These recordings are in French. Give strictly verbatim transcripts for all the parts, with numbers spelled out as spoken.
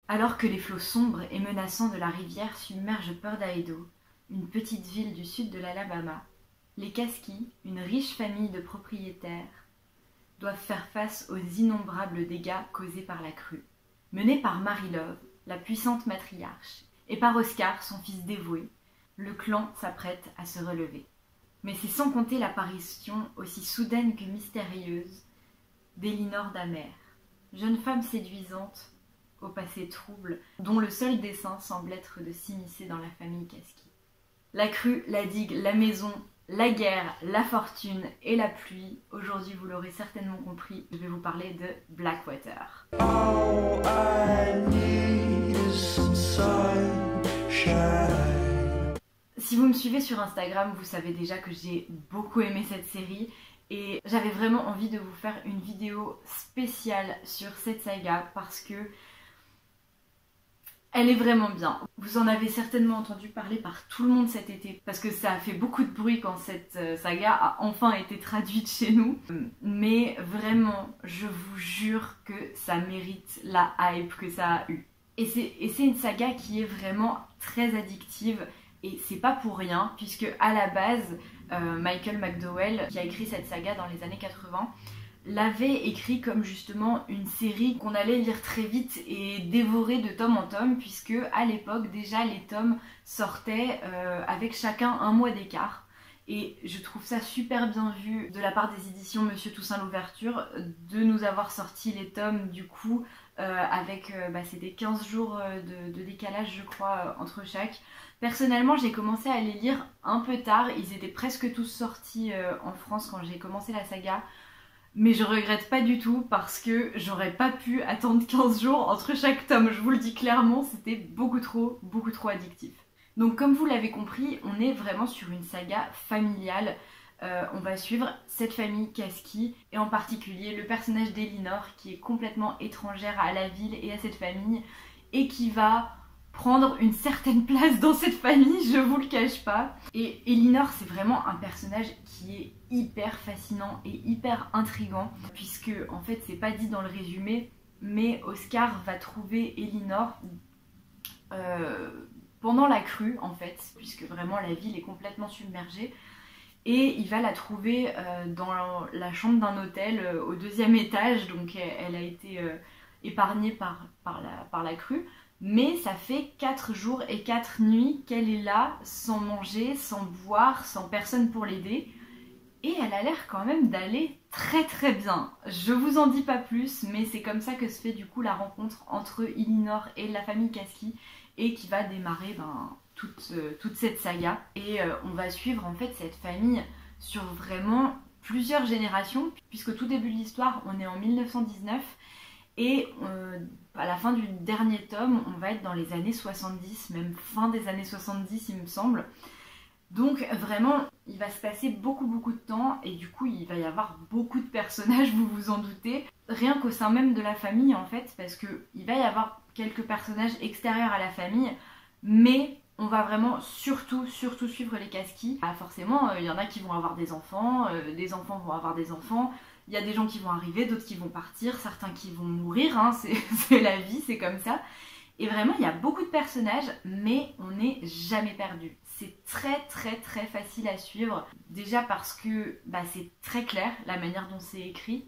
Alors que les flots sombres et menaçants de la rivière submergent Port Idaho, une petite ville du sud de l'Alabama, les Caskie, une riche famille de propriétaires, doivent faire face aux innombrables dégâts causés par la crue. Menée par Mary Love, la puissante matriarche, et par Oscar, son fils dévoué, le clan s'apprête à se relever. Mais c'est sans compter l'apparition aussi soudaine que mystérieuse d'Elinor Damer, jeune femme séduisante au passé trouble, dont le seul dessein semble être de s'immiscer dans la famille Caskie. La crue, la digue, la maison, la guerre, la fortune et la pluie. Aujourd'hui, vous l'aurez certainement compris, je vais vous parler de Blackwater. All I need is some sunshine. Si vous me suivez sur Instagram, vous savez déjà que j'ai beaucoup aimé cette série et j'avais vraiment envie de vous faire une vidéo spéciale sur cette saga parce que elle est vraiment bien. Vous en avez certainement entendu parler par tout le monde cet été parce que ça a fait beaucoup de bruit quand cette saga a enfin été traduite chez nous. Mais vraiment, je vous jure que ça mérite la hype que ça a eu. Et c'est une saga qui est vraiment très addictive et c'est pas pour rien puisque à la base, euh, Michael McDowell, qui a écrit cette saga dans les années quatre-vingts, l'avait écrit comme justement une série qu'on allait lire très vite et dévorer de tome en tome puisque à l'époque déjà les tomes sortaient euh, avec chacun un mois d'écart et je trouve ça super bien vu de la part des éditions Monsieur Toussaint Louverture de nous avoir sorti les tomes du coup euh, avec euh, bah, c'était quinze jours de, de décalage je crois euh, entre chaque. Personnellement j'ai commencé à les lire un peu tard, ils étaient presque tous sortis euh, en France quand j'ai commencé la saga. Mais je regrette pas du tout parce que j'aurais pas pu attendre quinze jours entre chaque tome, je vous le dis clairement, c'était beaucoup trop, beaucoup trop addictif. Donc comme vous l'avez compris, on est vraiment sur une saga familiale. Euh, on va suivre cette famille Caskie et en particulier le personnage d'Elinor qui est complètement étrangère à la ville et à cette famille et qui va prendre une certaine place dans cette famille, je vous le cache pas. Et Elinor, c'est vraiment un personnage qui est hyper fascinant et hyper intriguant, puisque en fait c'est pas dit dans le résumé, mais Oscar va trouver Elinor euh, pendant la crue en fait, puisque vraiment la ville est complètement submergée, et il va la trouver euh, dans la chambre d'un hôtel euh, au deuxième étage, donc elle, elle a été euh, épargnée par, par, la, par la crue. Mais ça fait quatre jours et quatre nuits qu'elle est là, sans manger, sans boire, sans personne pour l'aider. Et elle a l'air quand même d'aller très très bien. Je vous en dis pas plus, mais c'est comme ça que se fait du coup la rencontre entre Elinor et la famille Caskie et qui va démarrer ben, toute, euh, toute cette saga. Et euh, on va suivre en fait cette famille sur vraiment plusieurs générations, puisqu'au tout début de l'histoire, on est en mille neuf cent dix-neuf. Et euh, à la fin du dernier tome, on va être dans les années soixante-dix, même fin des années soixante-dix il me semble. Donc vraiment, il va se passer beaucoup beaucoup de temps et du coup il va y avoir beaucoup de personnages, vous vous en doutez. Rien qu'au sein même de la famille en fait, parce qu'il va y avoir quelques personnages extérieurs à la famille, mais on va vraiment surtout surtout suivre les Caskie. Ah, forcément, il euh, y en a qui vont avoir des enfants, euh, des enfants vont avoir des enfants. Il y a des gens qui vont arriver, d'autres qui vont partir, certains qui vont mourir, hein, c'est la vie, c'est comme ça. Et vraiment, il y a beaucoup de personnages, mais on n'est jamais perdu. C'est très très très facile à suivre. Déjà parce que bah, c'est très clair, la manière dont c'est écrit.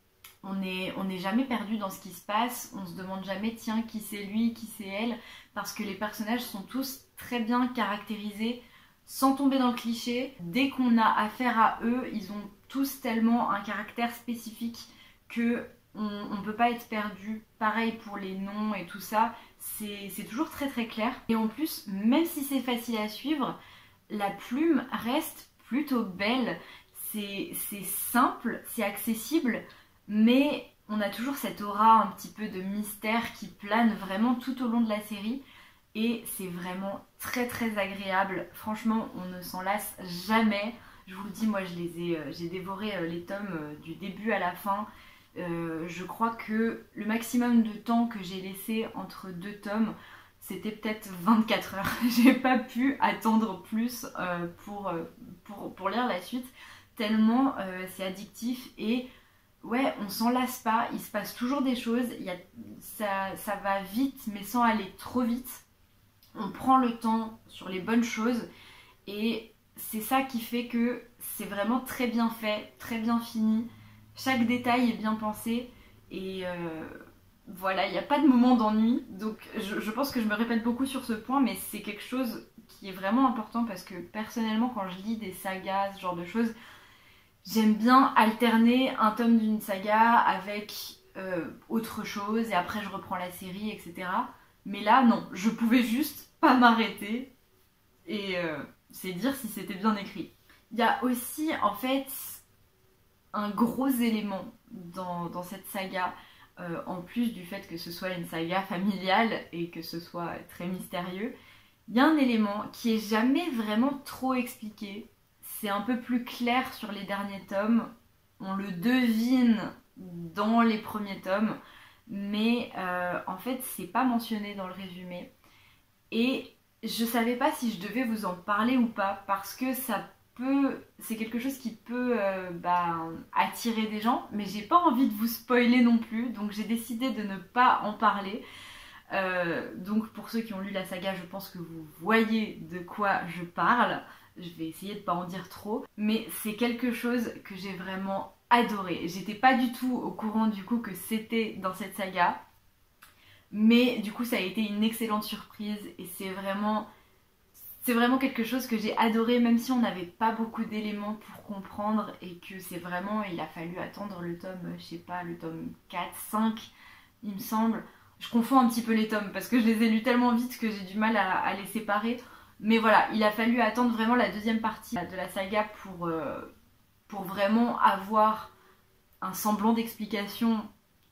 On n'est on n'est jamais perdu dans ce qui se passe, on se demande jamais, tiens, qui c'est lui, qui c'est elle, parce que les personnages sont tous très bien caractérisés, sans tomber dans le cliché. Dès qu'on a affaire à eux, ils ont tous tellement un caractère spécifique que on ne peut pas être perdu. Pareil pour les noms et tout ça, c'est toujours très très clair. Et en plus, même si c'est facile à suivre, la plume reste plutôt belle. C'est simple, c'est accessible, mais on a toujours cette aura un petit peu de mystère qui plane vraiment tout au long de la série. Et c'est vraiment très très agréable. Franchement, on ne s'en lasse jamais. Je vous le dis, moi je les ai, euh, j'ai dévoré euh, les tomes euh, du début à la fin. Euh, je crois que le maximum de temps que j'ai laissé entre deux tomes, c'était peut-être vingt-quatre heures. J'ai pas pu attendre plus euh, pour, euh, pour, pour lire la suite, tellement euh, c'est addictif et ouais, on s'en lasse pas, il se passe toujours des choses, il y a, ça, ça va vite mais sans aller trop vite. On prend le temps sur les bonnes choses et c'est ça qui fait que c'est vraiment très bien fait, très bien fini. Chaque détail est bien pensé et euh, voilà, il n'y a pas de moment d'ennui. Donc je, je pense que je me répète beaucoup sur ce point, mais c'est quelque chose qui est vraiment important parce que personnellement quand je lis des sagas, ce genre de choses, j'aime bien alterner un tome d'une saga avec euh, autre chose et après je reprends la série, et cetera. Mais là, non, je pouvais juste pas m'arrêter et euh, c'est dire si c'était bien écrit. Il y a aussi en fait un gros élément dans, dans cette saga, euh, en plus du fait que ce soit une saga familiale et que ce soit très mystérieux. Il y a un élément qui est jamais vraiment trop expliqué. C'est un peu plus clair sur les derniers tomes. On le devine dans les premiers tomes, mais euh, en fait, c'est pas mentionné dans le résumé. Et je savais pas si je devais vous en parler ou pas, parce que ça peut, c'est quelque chose qui peut euh, bah, attirer des gens, mais j'ai pas envie de vous spoiler non plus, donc j'ai décidé de ne pas en parler. Euh, donc pour ceux qui ont lu la saga, je pense que vous voyez de quoi je parle. Je vais essayer de pas en dire trop, mais c'est quelque chose que j'ai vraiment adoré. J'étais pas du tout au courant du coup que c'était dans cette saga, mais du coup ça a été une excellente surprise et c'est vraiment, c'est vraiment quelque chose que j'ai adoré, même si on n'avait pas beaucoup d'éléments pour comprendre et que c'est vraiment, il a fallu attendre le tome, je sais pas, le tome quatre, cinq, il me semble. Je confonds un petit peu les tomes parce que je les ai lus tellement vite que j'ai du mal à, à les séparer. Mais voilà, il a fallu attendre vraiment la deuxième partie de la saga pour, euh, pour vraiment avoir un semblant d'explication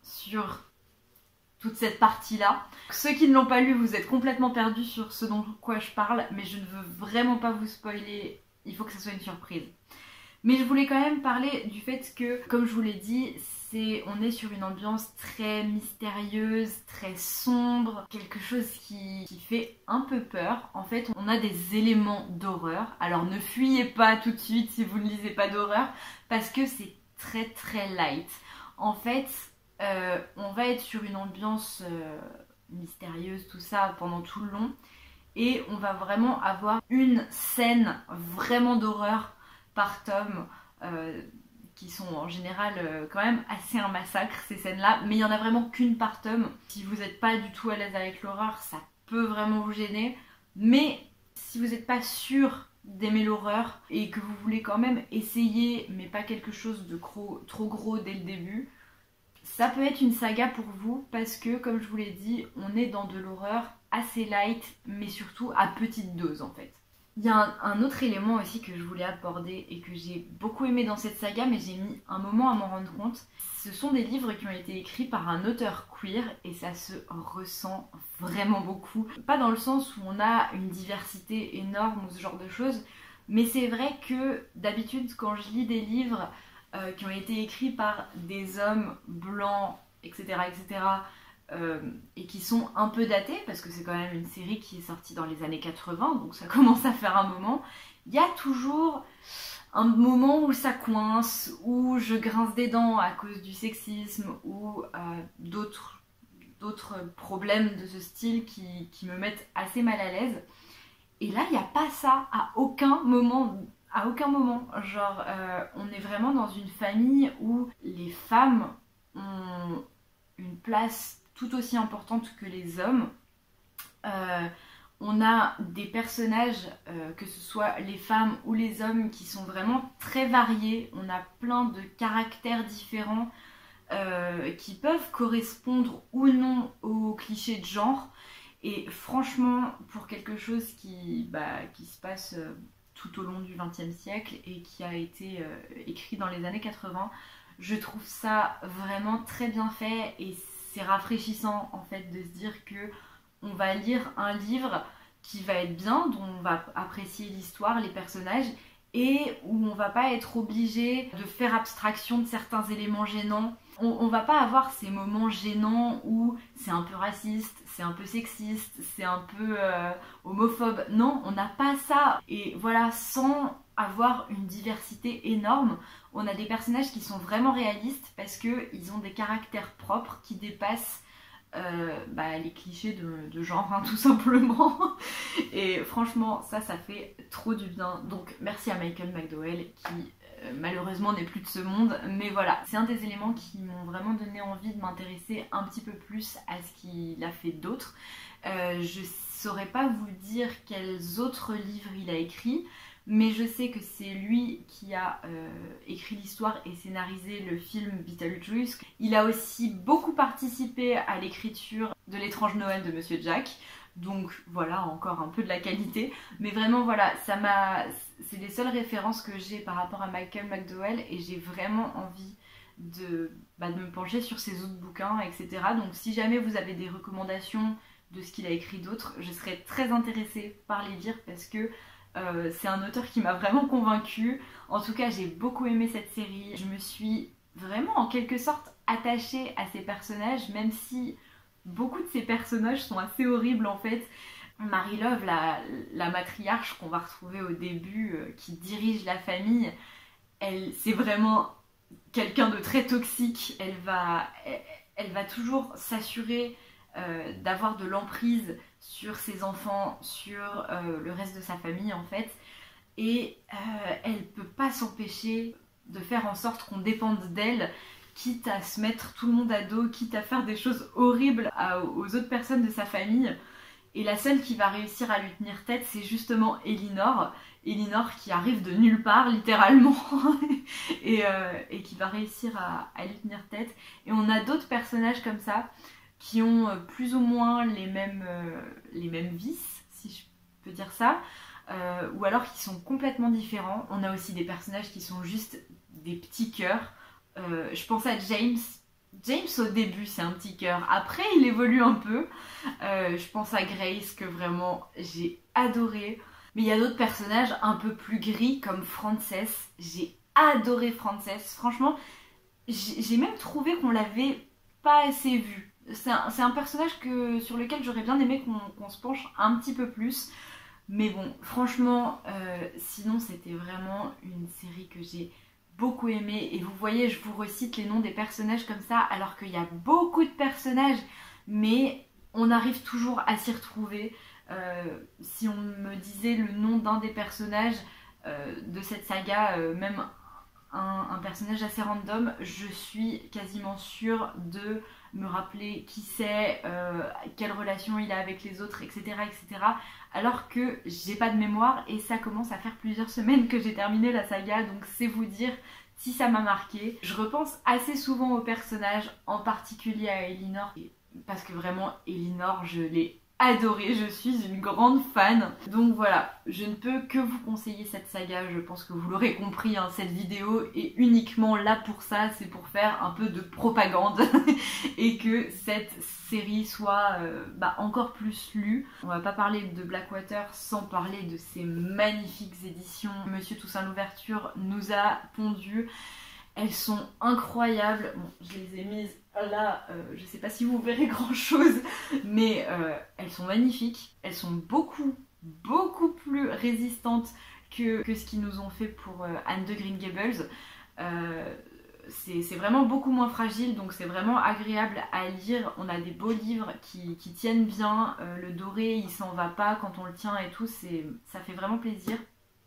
sur toute cette partie-là. Ceux qui ne l'ont pas lu, vous êtes complètement perdus sur ce dont quoi je parle, mais je ne veux vraiment pas vous spoiler, il faut que ce soit une surprise. Mais je voulais quand même parler du fait que, comme je vous l'ai dit, c'est, on est sur une ambiance très mystérieuse, très sombre, quelque chose qui, qui fait un peu peur. En fait, on a des éléments d'horreur. Alors ne fuyez pas tout de suite si vous ne lisez pas d'horreur, parce que c'est très très light. En fait, euh, on va être sur une ambiance euh, mystérieuse, tout ça, pendant tout le long. Et on va vraiment avoir une scène vraiment d'horreur par tome, euh, qui sont en général euh, quand même assez un massacre ces scènes-là, mais il n'y en a vraiment qu'une par tome. Si vous n'êtes pas du tout à l'aise avec l'horreur, ça peut vraiment vous gêner, mais si vous n'êtes pas sûr d'aimer l'horreur et que vous voulez quand même essayer, mais pas quelque chose de gros, trop gros dès le début, ça peut être une saga pour vous parce que, comme je vous l'ai dit, on est dans de l'horreur assez light, mais surtout à petite dose en fait. Il y a un, un autre élément aussi que je voulais aborder et que j'ai beaucoup aimé dans cette saga, mais j'ai mis un moment à m'en rendre compte. Ce sont des livres qui ont été écrits par un auteur queer et ça se ressent vraiment beaucoup. Pas dans le sens où on a une diversité énorme ou ce genre de choses, mais c'est vrai que d'habitude quand je lis des livres euh, qui ont été écrits par des hommes blancs, et cetera, et cetera, Euh, et qui sont un peu datés parce que c'est quand même une série qui est sortie dans les années quatre-vingts, donc ça commence à faire un moment. Il y a toujours un moment où ça coince, où je grince des dents à cause du sexisme ou euh, d'autres d'autres problèmes de ce style qui, qui me mettent assez mal à l'aise. Et là, il n'y a pas ça à aucun moment. À aucun moment. Genre, euh, on est vraiment dans une famille où les femmes ont une place tout aussi importante que les hommes. Euh, on a des personnages, euh, que ce soit les femmes ou les hommes, qui sont vraiment très variés. On a plein de caractères différents euh, qui peuvent correspondre ou non aux clichés de genre. Et franchement, pour quelque chose qui, bah, qui se passe euh, tout au long du vingtième siècle et qui a été euh, écrit dans les années quatre-vingts, je trouve ça vraiment très bien fait et c'est rafraîchissant en fait de se dire que on va lire un livre qui va être bien, dont on va apprécier l'histoire, les personnages et où on va pas être obligé de faire abstraction de certains éléments gênants. On, on va pas avoir ces moments gênants où c'est un peu raciste, c'est un peu sexiste, c'est un peu euh, homophobe. Non, on n'a pas ça. Et voilà, sans avoir une diversité énorme. On a des personnages qui sont vraiment réalistes parce qu'ils ont des caractères propres qui dépassent euh, bah, les clichés de, de genre, hein, tout simplement. Et franchement, ça, ça fait trop du bien. Donc merci à Michael McDowell qui euh, malheureusement n'est plus de ce monde. Mais voilà, c'est un des éléments qui m'ont vraiment donné envie de m'intéresser un petit peu plus à ce qu'il a fait d'autre. Euh, je saurais pas vous dire quels autres livres il a écrit, mais je sais que c'est lui qui a euh, écrit l'histoire et scénarisé le film Beetlejuice. Il a aussi beaucoup participé à l'écriture de L'étrange Noël de Monsieur Jack, donc voilà, encore un peu de la qualité. Mais vraiment voilà, ça m'a, c'est les seules références que j'ai par rapport à Michael McDowell et j'ai vraiment envie de, bah, de me pencher sur ses autres bouquins, et cetera. Donc si jamais vous avez des recommandations de ce qu'il a écrit d'autre, je serais très intéressée par les lire parce que euh, c'est un auteur qui m'a vraiment convaincue. En tout cas, j'ai beaucoup aimé cette série. Je me suis vraiment en quelque sorte attachée à ces personnages, même si beaucoup de ces personnages sont assez horribles en fait. Mary Love, la, la matriarche qu'on va retrouver au début, euh, qui dirige la famille, elle, c'est vraiment quelqu'un de très toxique. Elle va, elle, elle va toujours s'assurer Euh, d'avoir de l'emprise sur ses enfants, sur euh, le reste de sa famille en fait, et euh, elle peut pas s'empêcher de faire en sorte qu'on dépende d'elle, quitte à se mettre tout le monde à dos, quitte à faire des choses horribles à, aux autres personnes de sa famille. Et la seule qui va réussir à lui tenir tête, c'est justement Elinor. Elinor qui arrive de nulle part, littéralement, et, euh, et qui va réussir à, à lui tenir tête. Et on a d'autres personnages comme ça, qui ont plus ou moins les mêmes, euh, les mêmes vices, si je peux dire ça, euh, ou alors qui sont complètement différents. On a aussi des personnages qui sont juste des petits cœurs. Euh, je pense à James. James au début c'est un petit cœur, après il évolue un peu. Euh, je pense à Grace que vraiment j'ai adoré. Mais il y a d'autres personnages un peu plus gris comme Frances. J'ai adoré Frances. Franchement, j'ai même trouvé qu'on l'avait pas assez vue. C'est un, c'est un personnage que, sur lequel j'aurais bien aimé qu'on qu'on se penche un petit peu plus. Mais bon, franchement, euh, sinon c'était vraiment une série que j'ai beaucoup aimée. Et vous voyez, je vous recite les noms des personnages comme ça, alors qu'il y a beaucoup de personnages, mais on arrive toujours à s'y retrouver. Euh, si on me disait le nom d'un des personnages euh, de cette saga, euh, même un, un personnage assez random, je suis quasiment sûre de me rappeler qui c'est, euh, quelle relation il a avec les autres, et cetera, et cetera. Alors que j'ai pas de mémoire et ça commence à faire plusieurs semaines que j'ai terminé la saga, donc c'est vous dire si ça m'a marqué. Je repense assez souvent aux personnages, en particulier à Elinor, parce que vraiment Elinor, je l'ai adorée, je suis une grande fan. Donc voilà, je ne peux que vous conseiller cette saga, je pense que vous l'aurez compris, hein, cette vidéo est uniquement là pour ça, c'est pour faire un peu de propagande et que cette série soit euh, bah, encore plus lue. On va pas parler de Blackwater sans parler de ces magnifiques éditions. Monsieur Toussaint Louverture nous a pondu. Elles sont incroyables. Bon, je les ai mises là, euh, je sais pas si vous verrez grand chose, mais euh, elles sont magnifiques. Elles sont beaucoup, beaucoup plus résistantes que, que ce qu'ils nous ont fait pour euh, Anne de Green Gables. Euh, c'est vraiment beaucoup moins fragile, donc c'est vraiment agréable à lire. On a des beaux livres qui, qui tiennent bien. Euh, le doré, il s'en va pas quand on le tient et tout. Ça fait vraiment plaisir.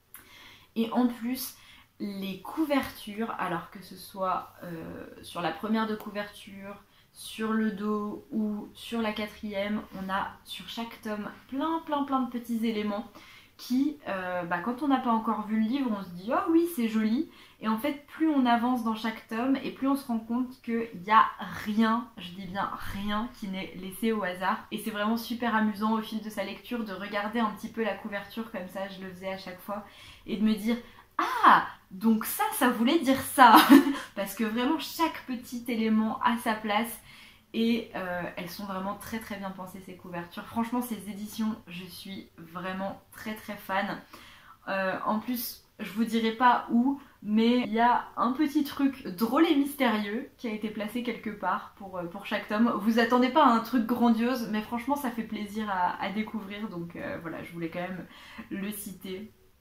Et en plus, les couvertures, alors que ce soit euh, sur la première de couverture, sur le dos ou sur la quatrième, on a sur chaque tome plein plein plein de petits éléments qui, euh, bah, quand on n'a pas encore vu le livre, on se dit « Oh oui, c'est joli !» Et en fait, plus on avance dans chaque tome et plus on se rend compte qu'il n'y a rien, je dis bien rien, qui n'est laissé au hasard. Et c'est vraiment super amusant au fil de sa lecture de regarder un petit peu la couverture comme ça, je le faisais à chaque fois, et de me dire « Ah, donc ça, ça voulait dire ça !» Parce que vraiment, chaque petit élément a sa place. Et euh, elles sont vraiment très très bien pensées, ces couvertures. Franchement, ces éditions, je suis vraiment très très fan. Euh, en plus, je vous dirai pas où, mais il y a un petit truc drôle et mystérieux qui a été placé quelque part pour, pour chaque tome. Vous attendez pas à un truc grandiose, mais franchement, ça fait plaisir à, à découvrir. Donc euh, voilà, je voulais quand même le citer.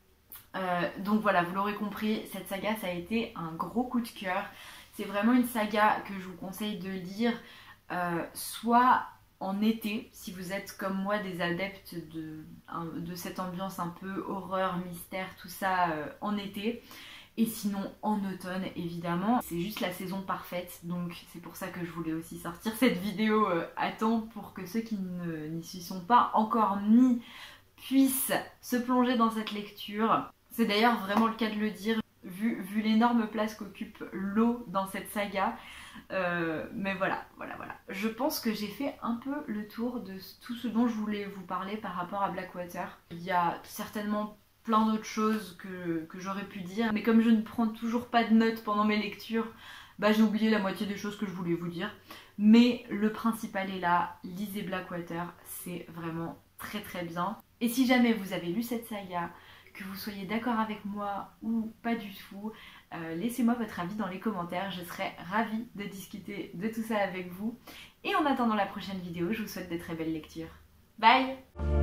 Euh, donc voilà, vous l'aurez compris, cette saga ça a été un gros coup de cœur. C'est vraiment une saga que je vous conseille de lire euh, soit en été, si vous êtes comme moi des adeptes de, de cette ambiance un peu horreur, mystère, tout ça euh, en été. Et sinon en automne évidemment, c'est juste la saison parfaite, donc c'est pour ça que je voulais aussi sortir cette vidéo euh, à temps pour que ceux qui n'y sont pas encore mis puissent se plonger dans cette lecture. C'est d'ailleurs vraiment le cas de le dire, vu, vu l'énorme place qu'occupe l'eau dans cette saga. Euh, mais voilà, voilà, voilà. Je pense que j'ai fait un peu le tour de tout ce dont je voulais vous parler par rapport à Blackwater. Il y a certainement plein d'autres choses que, que j'aurais pu dire, mais comme je ne prends toujours pas de notes pendant mes lectures, bah j'ai oublié la moitié des choses que je voulais vous dire. Mais le principal est là, lisez Blackwater, c'est vraiment très très bien. Et si jamais vous avez lu cette saga, que vous soyez d'accord avec moi ou pas du tout, euh, laissez-moi votre avis dans les commentaires, je serai ravie de discuter de tout ça avec vous. Et en attendant la prochaine vidéo, je vous souhaite de très belles lectures. Bye!